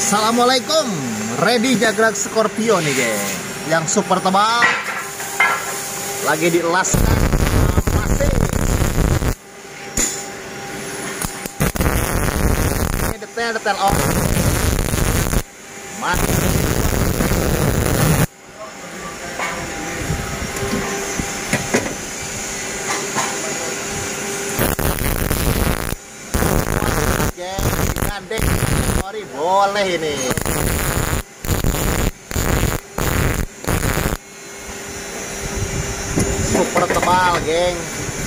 Assalamualaikum, ready jagrak Scorpio nih geng, yang super tebal, lagi dielaskan masih. Ini detail off, gandeng, sorry boleh ini. Super tebal, geng.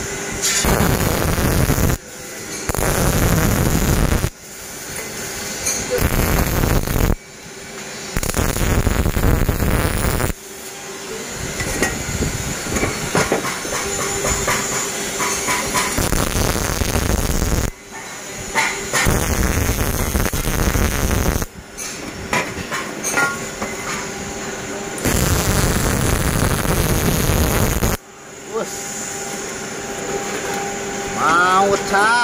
Mau cah.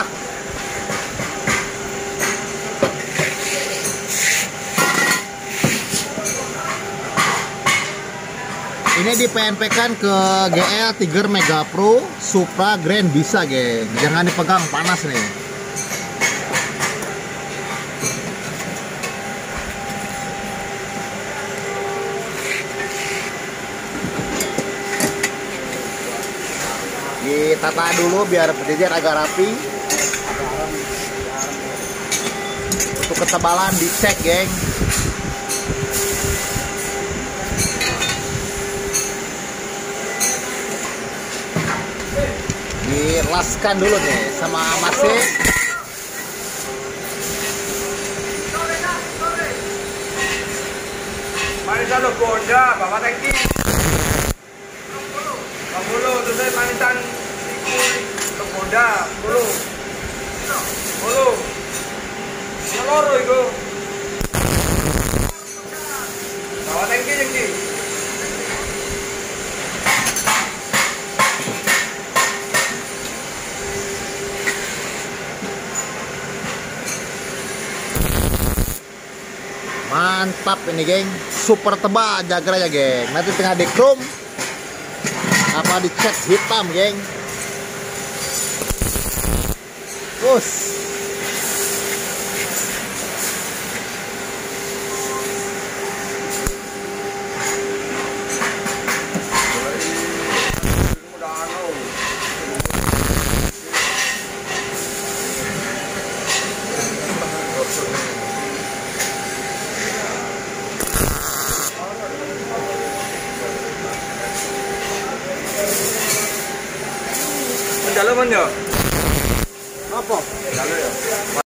Ini di PNP kan ke GL Tiger Mega Pro Supra Grand bisa, geng. Jangan dipegang, panas nih. Ditata dulu biar berjejer agak rapi. Untuk ketebalan dicek, geng. Dilaskan dulu nih sama masih. Manisan lo Honda, Bapak Tengki. Kamu terus saya manisan lo Honda, bulu. Ngeloro itu. Bapak Tengki Tengki. Mantap ini, geng. Super tebal jagra ya, geng. Nanti tengah di chrome apa dicat hitam, geng. Us. Dalaman ya? Apa? Dalam ya?